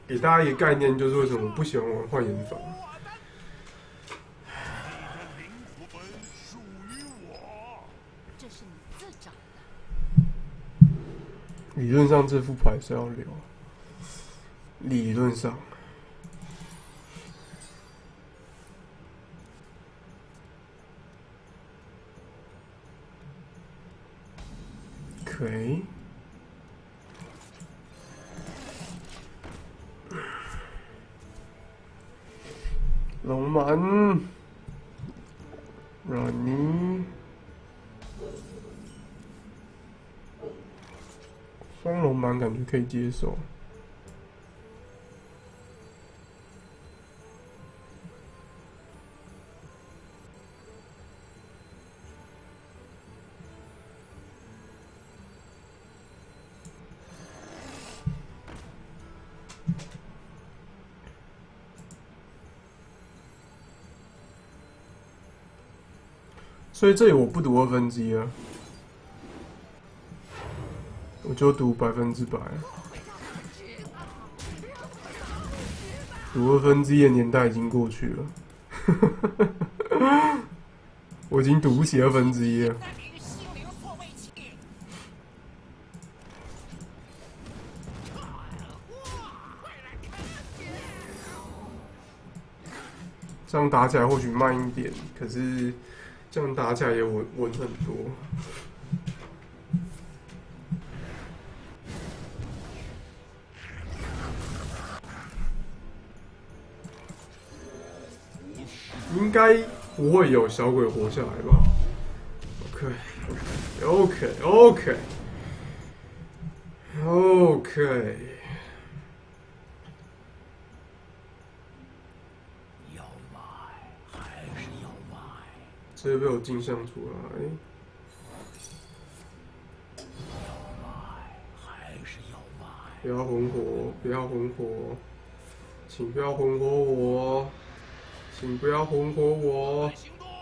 给大家一个概念，就是为什么我不喜欢玩幻影法。理论上这副牌是要留，理论上。OK。龙蛮，软泥，双龙蛮感觉可以接受。所以这里我不读1/2啊，我就读100%。读1/2的年代已经过去了，我已经读不起1/2了。这样打起来或许慢一点，可是这样打起来也稳很多。应该不会有小鬼活下来吧 ？OK。直接被我镜像出来。不要混火！不要混火！请不要混火我！请不要混火我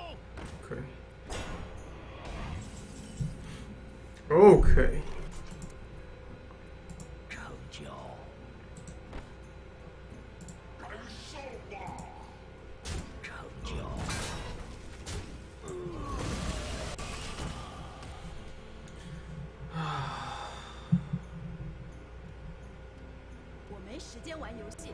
！OK。 成就。感受吧。成就。 我没时间玩游戏。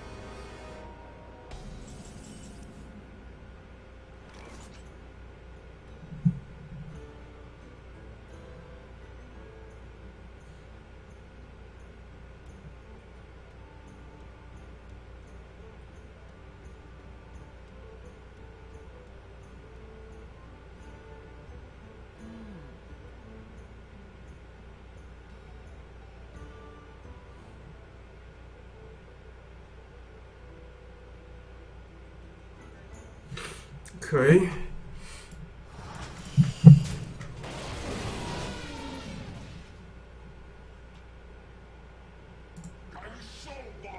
可以。 感受吧。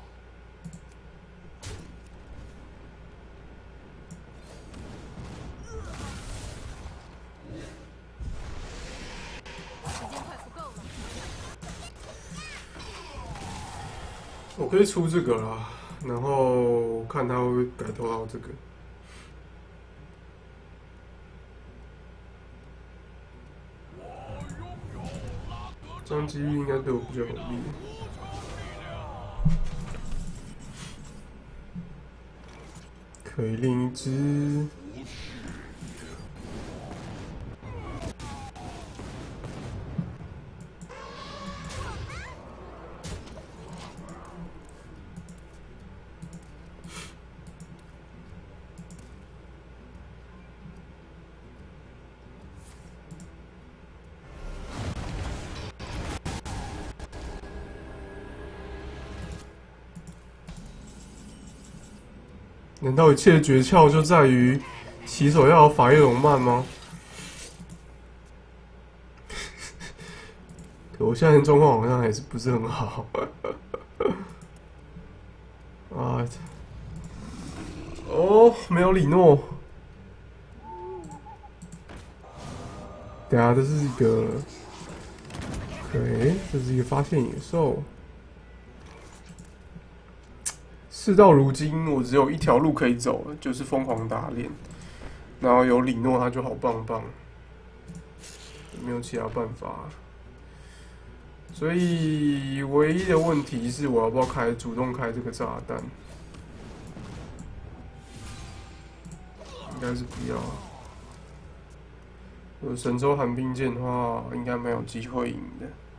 时间快不够了。 我可以出这个啦，然后看他会不会改投到这个。这样几率应该对我比较有利。可以另一只。难道一切的诀窍就在于起手要有法叶龙曼吗？可我现在的状况好像还是不是很好。啊！哦，没有李诺。等下，这是一个 ，OK， 这是一个发现野兽。 事到如今，我只有一条路可以走了，就是疯狂打脸。然后有李诺，他就好棒棒，没有其他办法。所以唯一的问题是，我要不要主动开这个炸弹？应该是不要。有神州寒冰剑的话，应该没有机会赢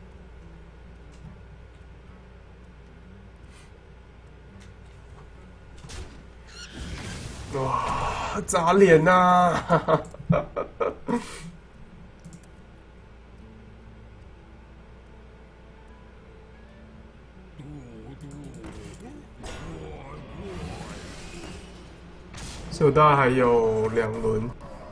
的。哇，砸脸呐！所以大概还有2轮。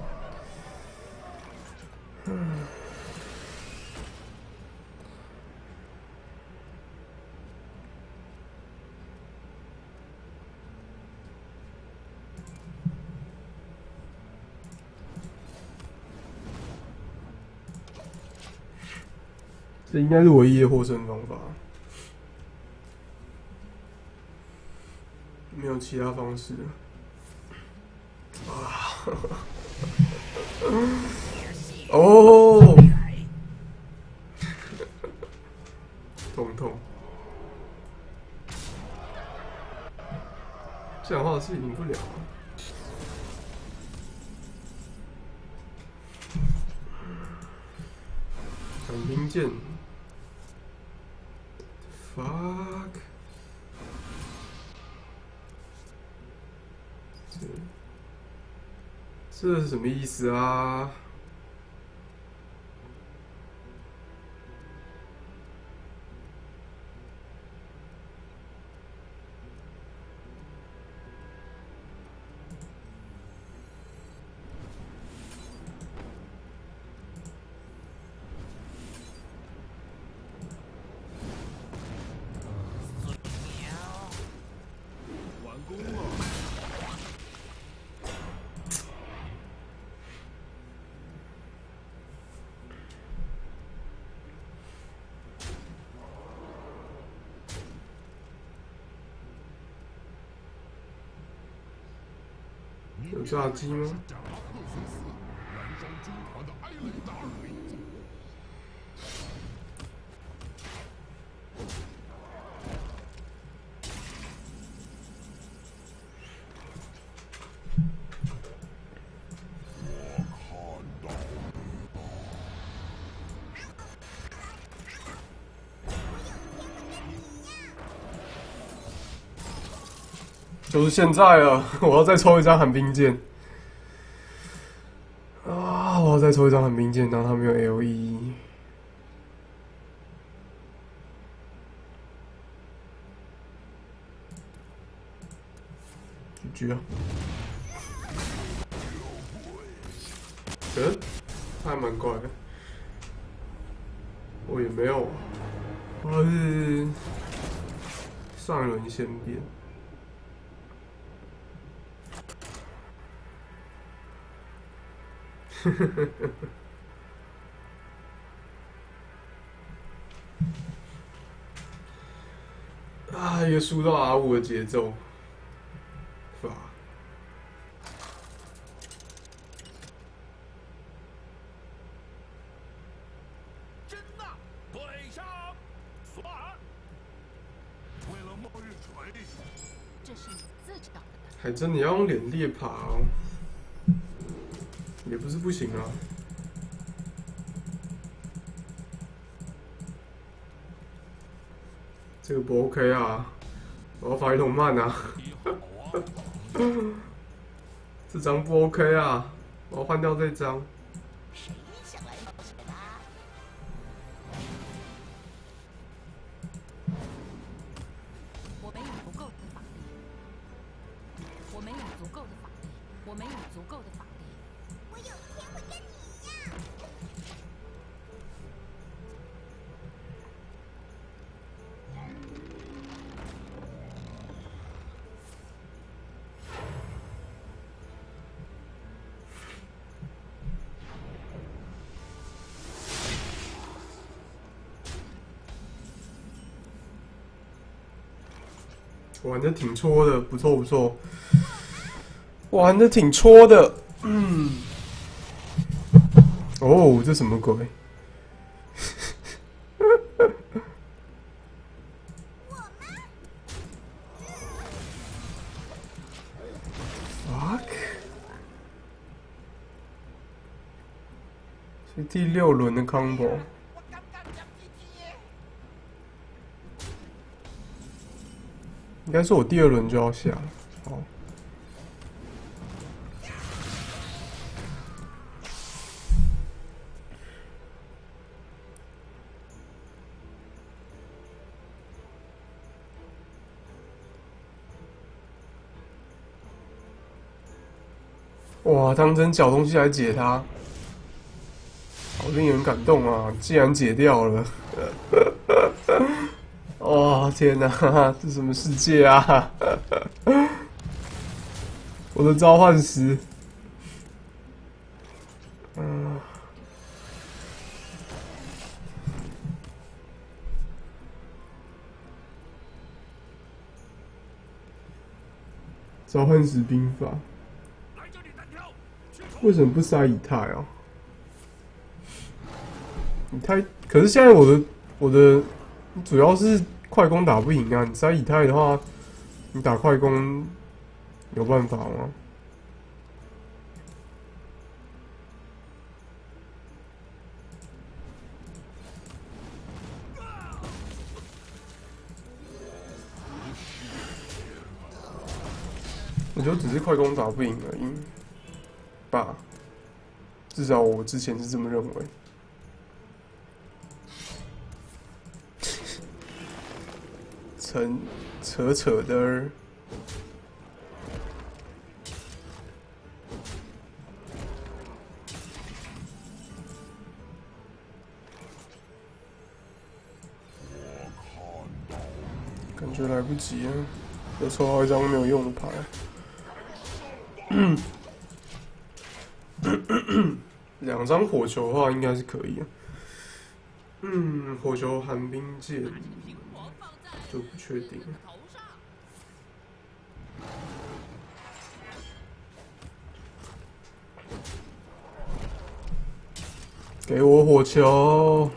这应该是唯一的获胜方法，没有其他方式了。啊！哦，痛痛！这样的话是赢不了啊。寒冰剑 ，fuck！ 这是什么意思啊？有炸鸡吗？就是现在了，我要再抽一张寒冰剑。啊！我要再抽一张寒冰剑，然后他没有 LE。GG啊！他还蛮怪的。我也没有，我是上一轮先变。啊，一个输到R5的节奏，法。 真纳对上索尔，为了末日锤， 这是你自找的。 还真的要用脸猎爬哦，也不是不行啊。这个不 OK 啊！我要法一桶慢啊！这张不 OK 啊！我要换掉这张。 谁想来冒险啊？ 我没有足够的法力，我没有足够的法力，我没有足够的法力。 我有一天会跟你一样。 玩的挺戳的，不错不错，玩的挺戳的，嗯。哦，这什么鬼？Fuck！ 是第6轮的 combo。应该是我第2轮就要下了。好。哇，当真找东西来解它，好令人感动啊！竟然解掉了。哦天哪，这什么世界啊！我的召唤师，召唤师兵法，为什么不塞以太啊？以太，可是现在我的主要是快攻打不赢啊！你塞以太的话，你打快攻有办法吗？我觉得只是快攻打不赢而已吧，至少我之前是这么认为。扯的。感觉来不及了，又抽到一张没有用的牌。2张火球的话应该是可以啊。火球寒冰剑就不确定了。给我火球！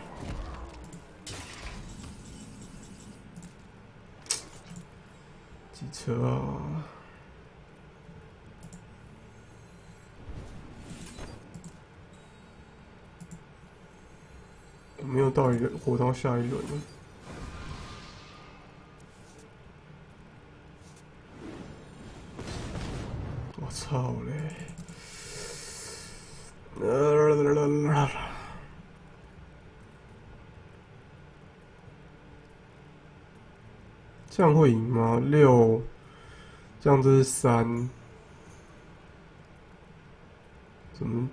机车啊！我没有到活到下一轮了。我操嘞！这样会赢吗？6，这样这是3，怎么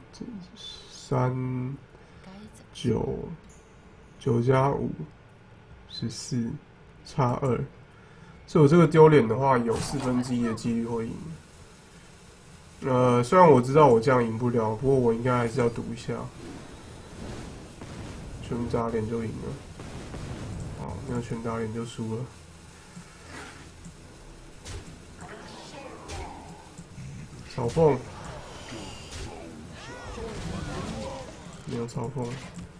3、9加5 14，差2。所以我这个丢脸的话，有1/4的几率会赢。虽然我知道我这样赢不了，不过我应该还是要赌一下。全打脸就赢了，好，没有全打脸就输了。嘲讽，没有嘲讽。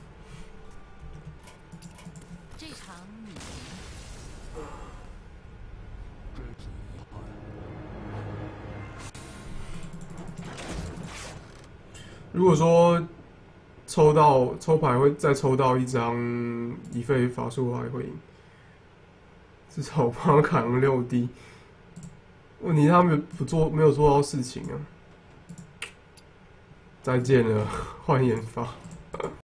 这场你如果说抽牌会再抽到一张一费法术还会赢，至少我帮他砍了6D。问题他没有做到事情啊！再见了，换研发。